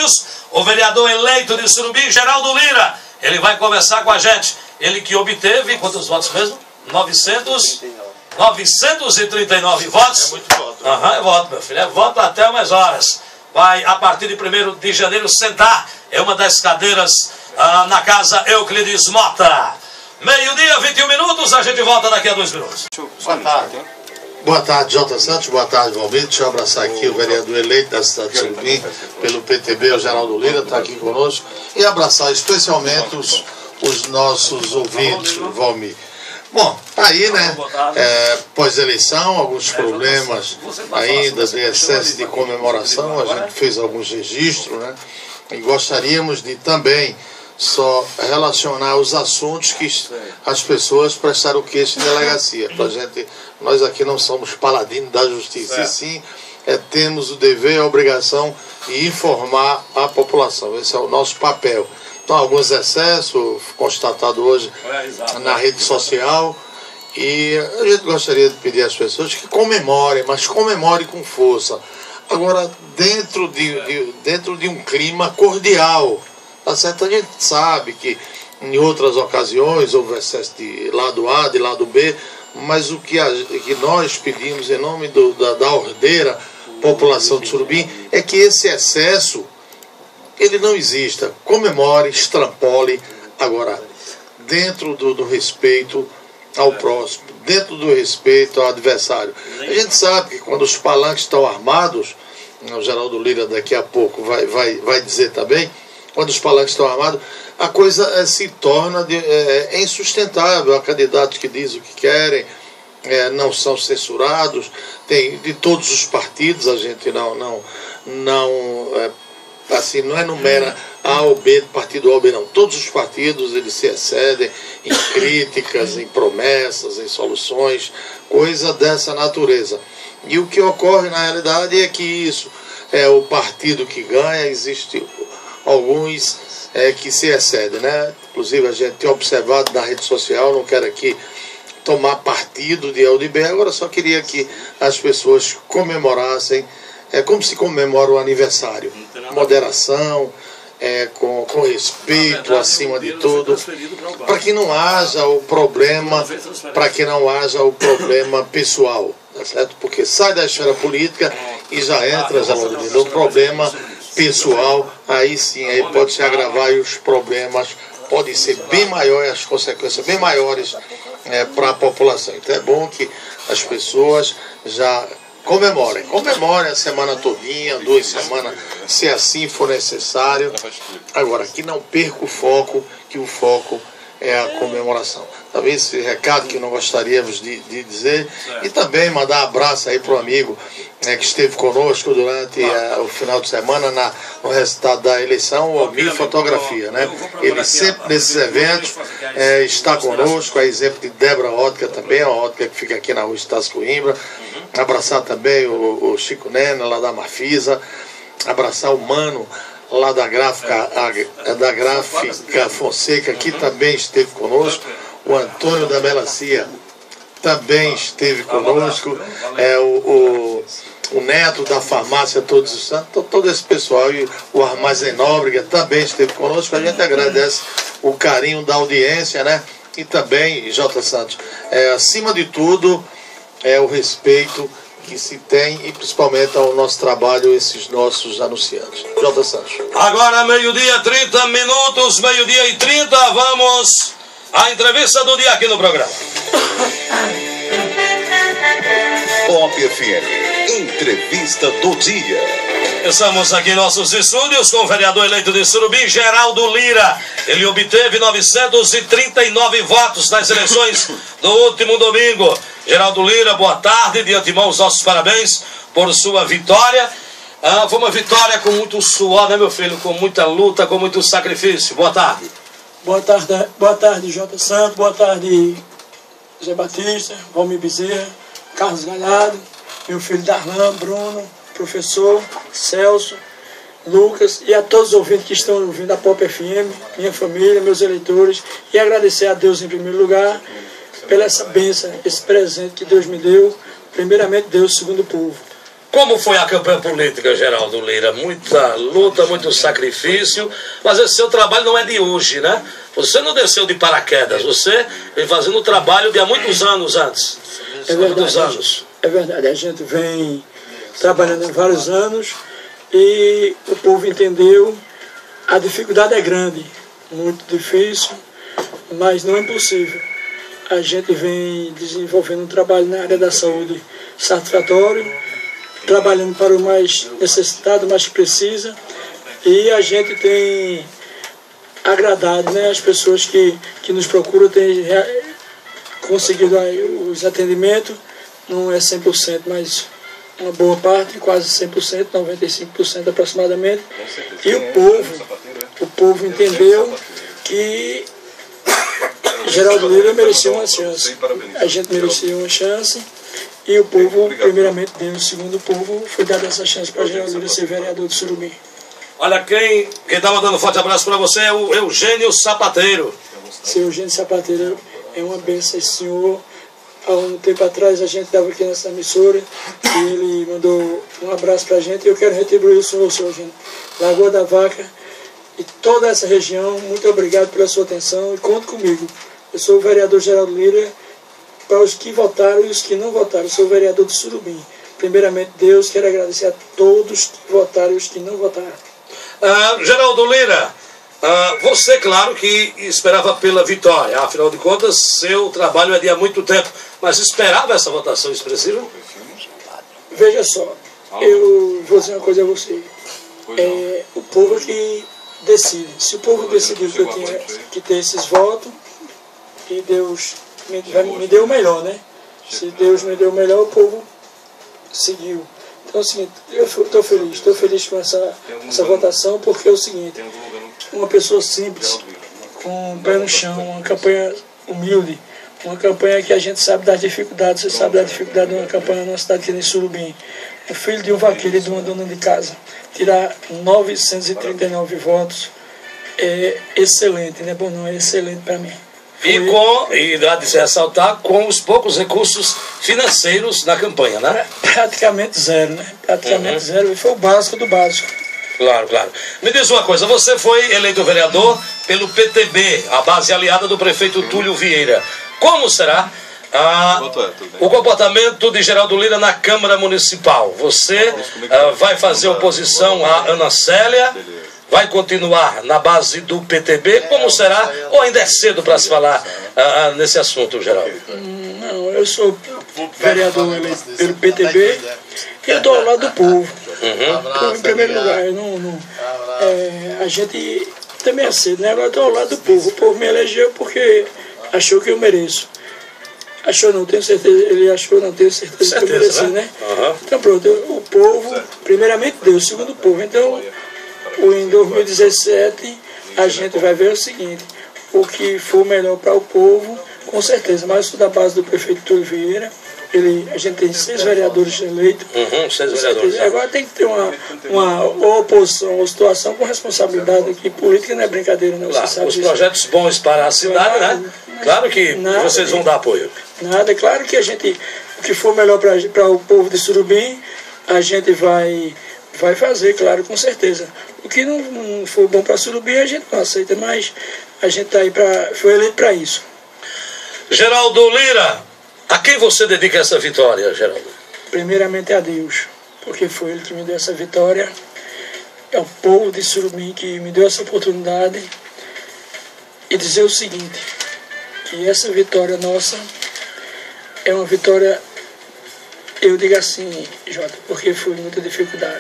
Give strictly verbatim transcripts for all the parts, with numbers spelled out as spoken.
estúdios o vereador eleito de Surubim, Geraldo Lira. Ele vai conversar com a gente. Ele que obteve, quantos votos mesmo? novecentos, novecentos e trinta e nove votos. É muito voto. Aham, é voto, meu filho. É voto até umas horas. Vai, a partir de primeiro de janeiro, sentar em uma das cadeiras ah, na casa Euclides Mota. Meio-dia, vinte e um minutos. A gente volta daqui a dois minutos. Boa tarde. Boa tarde, Jota Santos. Boa tarde, Valmir. Deixa eu abraçar aqui o vereador eleito da cidade de Surubim, pelo P T B, o Geraldo Lira, está aqui conosco. E abraçar especialmente os, os nossos ouvintes, Valmir. Bom, aí, né, é, pós-eleição, alguns problemas ainda de excesso de comemoração, a gente fez alguns registros, né, e gostaríamos de também só relacionar os assuntos que as pessoas prestaram queixa em delegacia. Pra gente, nós aqui não somos paladinos da justiça, e sim é, temos o dever e a obrigação de informar a população. Esse é o nosso papel. Então, alguns excessos constatados hoje na rede social, e a gente gostaria de pedir às pessoas que comemorem, mas comemorem com força. Agora, dentro de, de, dentro de um clima cordial, tá certo? A gente sabe que em outras ocasiões houve excesso de lado A, de lado B, mas o que, a, que nós pedimos em nome do, da, da ordeira população de Surubim é que esse excesso ele não exista. Comemore, extrapole, agora, dentro do, do respeito ao próximo, dentro do respeito ao adversário. A gente sabe que quando os palanques estão armados, o Geraldo Lira daqui a pouco vai, vai, vai dizer também, quando os palanques estão armados, a coisa é, se torna de, é, é insustentável. Há candidatos que dizem o que querem, é, não são censurados, tem de todos os partidos, a gente não... não, não é, assim, não enumera A ou B, partido A ou B, não. Todos os partidos, eles se excedem em críticas, em promessas, em soluções, coisa dessa natureza. E o que ocorre na realidade é que isso é o partido que ganha, existe alguns é, que se excedem, né? Inclusive a gente tem observado na rede social, não quero aqui tomar partido de A ou de B, agora só queria que as pessoas comemorassem. É como se comemora o aniversário. Moderação, é, com, com respeito acima de tudo, para que não haja o problema, para que não haja o problema pessoal, tá certo? Porque sai da esfera política e já entra já no problema pessoal, aí sim, aí pode se agravar e os problemas podem ser bem maiores, as consequências bem maiores é, para a população. Então é bom que as pessoas já comemorem, comemorem a semana todinha, duas semanas, se assim for necessário. Agora, que não perca o foco, que o foco é a comemoração. Talvez esse recado que não gostaríamos de, de dizer, e também mandar um abraço aí para o amigo né, que esteve conosco durante uh, o final de semana na, no resultado da eleição, o Almir Fotografia, né? Ele sempre nesses eventos é, está conosco, a exemplo de Débora Ótica também, a ótica que fica aqui na rua Estácio Coimbra. Abraçar também o, o Chico Nena, lá da Marfisa, abraçar o Mano, lá da Gráfica, a, da Gráfica Fonseca, que também esteve conosco, o Antônio da Melancia também esteve conosco, é, o, o, o Neto da Farmácia Todos os Santos, todo esse pessoal, e o Armazém Nóbrega também esteve conosco. A gente agradece o carinho da audiência, né? E também, Jota Santos, é, acima de tudo, é o respeito que se tem e principalmente ao nosso trabalho, esses nossos anunciantes. Jota Santos. Agora meio-dia, trinta minutos, meio-dia e trinta, vamos à entrevista do dia aqui no programa. Pop F M, entrevista do dia. Estamos aqui em nossos estúdios com o vereador eleito de Surubim, Geraldo Lira. Ele obteve novecentos e trinta e nove votos nas eleições do último domingo. Geraldo Lira, boa tarde. De antemão, os nossos parabéns por sua vitória. Ah, foi uma vitória com muito suor, né, meu filho? Com muita luta, com muito sacrifício. Boa tarde. Boa tarde, boa tarde, Jota Santos. Boa tarde, Zé Batista, Valmir Bezerra, Carlos Galhardo, meu filho Darlan, Bruno, professor Celso, Lucas e a todos os ouvintes que estão ouvindo a Pop F M, minha família, meus eleitores, e agradecer a Deus em primeiro lugar pela essa bênção, esse presente que Deus me deu, primeiramente Deus, segundo o povo. Como foi a campanha política, Geraldo Lira? Muita luta, muito sacrifício, mas esse seu trabalho não é de hoje, né? Você não desceu de paraquedas, você vem fazendo o trabalho de há muitos anos antes. É verdade, muitos anos. É verdade, a gente vem trabalhando há vários anos e o povo entendeu, a dificuldade é grande, muito difícil, mas não é impossível. A gente vem desenvolvendo um trabalho na área da saúde satisfatório, trabalhando para o mais necessitado, o mais que precisa, e a gente tem agradado, né, as pessoas que, que nos procuram, têm conseguido aí os atendimentos, não é cem por cento, mas uma boa parte, quase cem por cento, noventa e cinco por cento aproximadamente, e o povo, o povo entendeu que Geraldo Lira merecia uma chance, a gente merecia uma chance, e o povo, primeiramente Deus, segundo o povo, foi dada essa chance para Geraldo Lira ser vereador de Surubim. Olha, quem está mandando um forte abraço para você é o Eugênio Sapateiro. Seu Eugênio Sapateiro é uma bênção, esse senhor. Há um tempo atrás a gente estava aqui nessa emissora e ele mandou um abraço para a gente e eu quero retribuir o senhor, seu Eugênio. Lagoa da Vaca e toda essa região, muito obrigado pela sua atenção e conte comigo. Eu sou o vereador Geraldo Lira, para os que votaram e os que não votaram. Eu sou o vereador de Surubim. Primeiramente, Deus, quero agradecer a todos que votaram e os que não votaram. Uh, Geraldo Lira, uh, você, claro que esperava pela vitória, afinal de contas, seu trabalho é de há muito tempo, mas esperava essa votação expressiva? Veja só, eu vou dizer uma coisa a você, é o povo que decide, se o povo decidiu que eu tinha que ter esses votos, e Deus me, me deu o melhor, né? Se Deus me deu o melhor, o povo seguiu. Então é o seguinte, eu estou feliz, estou feliz com essa, essa votação, porque é o seguinte, uma pessoa simples, com o pé no chão, uma campanha humilde, uma campanha que a gente sabe das dificuldades, você sabe da dificuldade de uma campanha na cidade de Surubim, um filho de um vaqueiro e de uma dona de casa, tirar novecentos e trinta e nove votos, é excelente, não é bom não, é excelente para mim. E, com, e dá de se ressaltar, com os poucos recursos financeiros na campanha, né? Praticamente zero, né? Praticamente uhum. zero. E foi o básico do básico. Claro, claro. Me diz uma coisa, você foi eleito vereador pelo P T B, a base aliada do prefeito Túlio Vieira. Como será ah, o comportamento de Geraldo Lira na Câmara Municipal? Você ah, vai fazer oposição a Ana Célia? Vai continuar na base do P T B? Como será? Ou ainda é cedo para se falar uh, nesse assunto, Geraldo? Não, eu sou vereador eleito pelo P T B e eu estou ao lado do povo. Uhum. Em primeiro lugar, eu não, não, é, a gente também é cedo, né? Agora eu estou ao lado do povo. O povo me elegeu porque achou que eu mereço. Achou não, tenho certeza, ele achou não, tenho certeza, certeza que eu mereci, né? né? Uhum. Então pronto, o povo, primeiramente Deus, segundo o povo. Então, em dois mil e dezessete, a gente vai ver o seguinte, o que for melhor para o povo, com certeza, mas eu sou da base do prefeito Túlio Vieira, ele, a gente tem seis vereadores eleitos, uhum, seis vereadores. Agora tem que ter uma, uma oposição, uma situação com responsabilidade aqui, política não é brincadeira, não. Claro, você sabe os disso. Projetos bons para a cidade, nada, né? Claro que nada, vocês vão dar apoio. Nada, é claro que a gente, o que for melhor para o povo de Surubim, a gente vai, vai fazer, claro, com certeza. O que não, não for bom para Surubim, a gente não aceita, mas a gente está aí para, foi eleito para isso. Geraldo Lira, a quem você dedica essa vitória, Geraldo? Primeiramente a Deus, porque foi Ele que me deu essa vitória. É o povo de Surubim que me deu essa oportunidade. E dizer o seguinte, que essa vitória nossa é uma vitória, eu digo assim, Jota, porque foi muita dificuldade.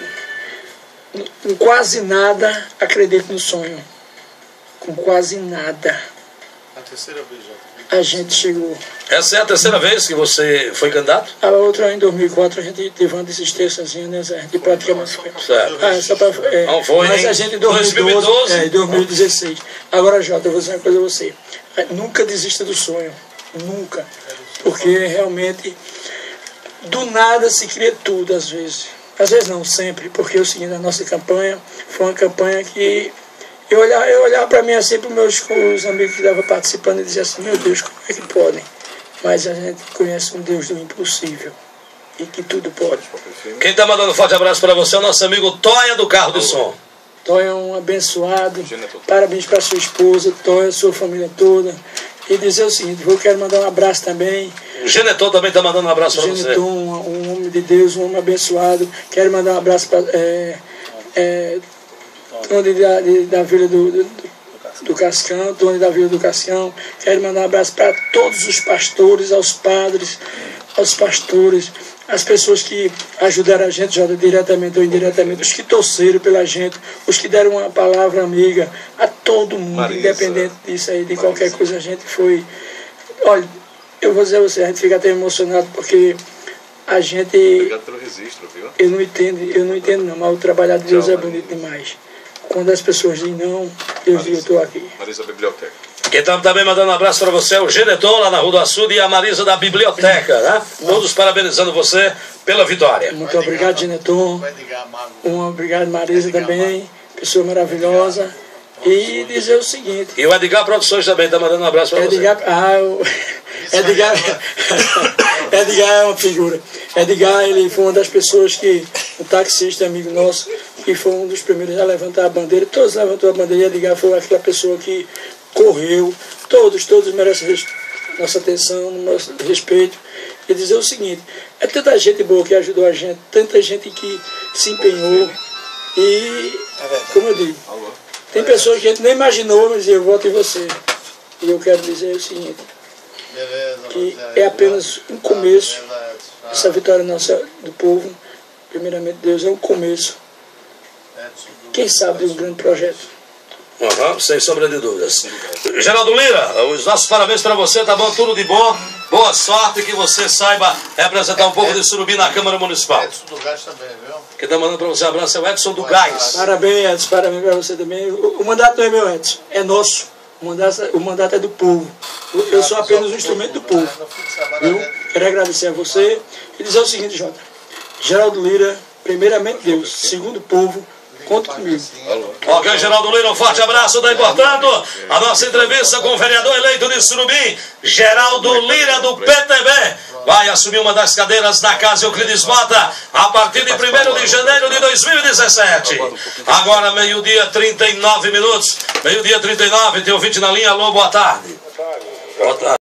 Com quase nada, acredito no sonho. Com quase nada. A terceira vez, Jota. A gente chegou. Essa é a terceira vez que você foi candidato? A outra, em dois mil e quatro, a gente teve uma desistênciazinha, né, Zé? De praticamente foi. Certo. Ah, só pra, é, Não foi, mas hein? a gente em dois mil e doze, é, em dois mil e dezesseis. Agora, Jota, eu vou dizer uma coisa a você. Nunca desista do sonho. Nunca. Porque realmente, do nada se cria tudo, às vezes. Às vezes não, sempre. Porque é o seguinte, a nossa campanha foi uma campanha que eu olhava, eu olhava para mim assim, para os meus os amigos que estavam participando e dizia assim, meu Deus, como é que podem? Mas a gente conhece um Deus do impossível. e que tudo pode. Quem está mandando um forte abraço para você é o nosso amigo Toia do Carro de Som. Toia é um abençoado. Parabéns para sua esposa, Toia, sua família toda. E dizer o seguinte, eu quero mandar um abraço também. O Geneton também está mandando um abraço para você. Geneton, um homem de Deus, um homem abençoado. Quero mandar um abraço para é, é, Tony da, de, da Vila do, do, do Cascão, Tony da Vila do Cascão. Quero mandar um abraço para todos os pastores, aos padres, aos pastores, as pessoas que ajudaram a gente, já diretamente ou indiretamente, os que torceram pela gente, os que deram uma palavra amiga, a todo mundo, Marisa, independente disso aí, de Marisa. Qualquer coisa, a gente foi... Olha, eu vou dizer a você, a gente fica até emocionado, porque a gente... Obrigado pelo registro, viu? Eu não entendo, eu não entendo não, mas o trabalho de Deus é bonito demais. Quando as pessoas dizem não, Deus diz, eu estou aqui. Marisa Biblioteca. Quem está também mandando um abraço para você é o Geneton, lá na Rua do Açude, e a Marisa da Biblioteca, né? Todos parabenizando você pela vitória. Muito obrigado, Geneton. Um obrigado, Marisa também, pessoa maravilhosa. E dizer o seguinte... E o Edgar Produções também está mandando um abraço para você. Edgar, ah, o... Edgar, Edgar é uma figura. Edgar, ele foi uma das pessoas que, um taxista amigo nosso, que foi um dos primeiros a levantar a bandeira. Todos levantou a bandeira e Edgar foi aquela pessoa que correu. Todos, todos merecem nossa atenção, nosso respeito. E dizer o seguinte, é tanta gente boa que ajudou a gente, tanta gente que se empenhou. E, como eu digo, tem pessoas que a gente nem imaginou, mas eu voto em você. E eu quero dizer o seguinte, que é apenas um começo, essa vitória nossa do povo, primeiramente Deus, é um começo, quem sabe, de um grande projeto. Uhum, sem sombra de dúvidas. Geraldo Lira, os nossos parabéns para você, tá bom? Tudo de bom, boa sorte, que você saiba representar um pouco de Surubim na Câmara Municipal. Edson do Gás também, viu? Quem está mandando para você um abraço é o Edson do Gás. Parabéns, Edson, parabéns para você também. O, o mandato não é meu, Edson, é nosso. O mandato, o mandato é do povo. Eu, eu sou apenas um instrumento do povo. Viu? Quero agradecer a você e dizer o seguinte, Jota. Geraldo Lira, primeiramente Deus, segundo o povo, conta comigo. Ok, Geraldo Lira, um forte abraço. Está importando a nossa entrevista com o vereador eleito de Surubim, Geraldo Lira, do P T B. Vai assumir uma das cadeiras da Casa Euclides Mota a partir de primeiro de janeiro de dois mil e dezessete. Agora, meio-dia, trinta e nove minutos. Meio-dia, trinta e nove. Tem ouvinte na linha. Alô, boa tarde. Boa tarde.